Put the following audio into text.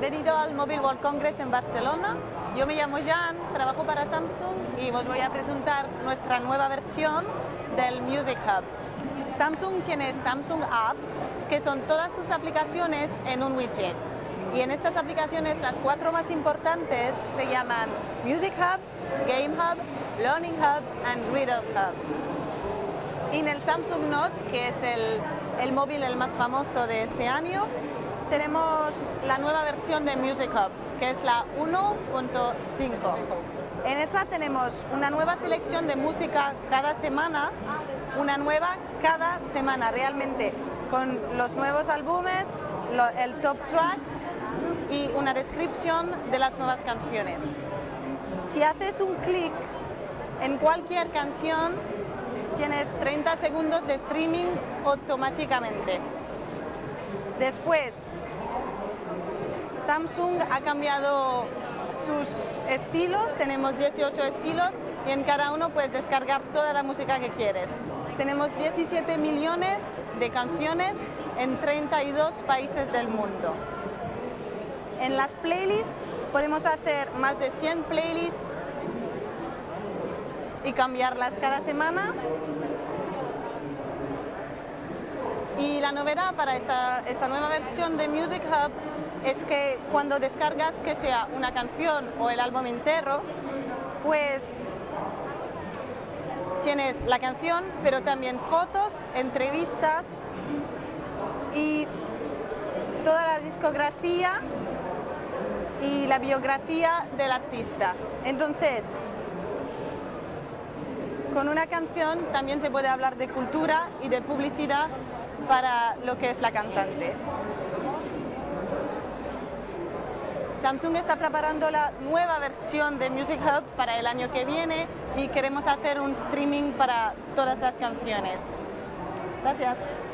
bienvenido al Mobile World Congress en Barcelona. Yo me llamo Jan, trabajo para Samsung y os voy a presentar nuestra nueva versión del Music Hub. Samsung tiene Samsung Apps, que son todas sus aplicaciones en un widget. Y en estas aplicaciones las 4 más importantes se llaman Music Hub, Game Hub, Learning Hub and Readers Hub. Y en el Samsung Note, que es el móvil el más famoso de este año, tenemos la nueva versión de Music Hub, que es la 1.5. En esa tenemos una nueva selección de música cada semana, realmente, con los nuevos álbumes, el top tracks y una descripción de las nuevas canciones. Si haces un clic en cualquier canción, tienes 30 segundos de streaming automáticamente. Después, Samsung ha cambiado sus estilos, tenemos 18 estilos y en cada uno puedes descargar toda la música que quieres. Tenemos 17 millones de canciones en 32 países del mundo. En las playlists podemos hacer más de 100 playlists y cambiarlas cada semana. Y la novedad para esta nueva versión de Music Hub es que cuando descargas que sea una canción o el álbum entero, pues tienes la canción, pero también fotos, entrevistas y toda la discografía y la biografía del artista. Entonces, con una canción también se puede hablar de cultura y de publicidad para lo que es la cantante. Samsung está preparando la nueva versión de Music Hub para el año que viene y queremos hacer un streaming para todas las canciones. Gracias.